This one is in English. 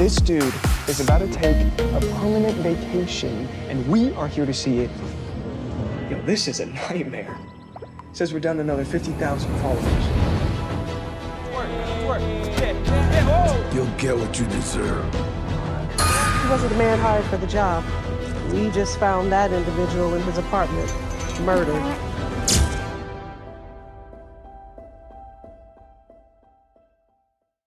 This dude is about to take a permanent vacation, and we are here to see it. Yo, this is a nightmare. Says we're down to another 50,000 followers. Work. Whoa! You'll get what you deserve. He wasn't the man hired for the job. We just found that individual in his apartment, murdered.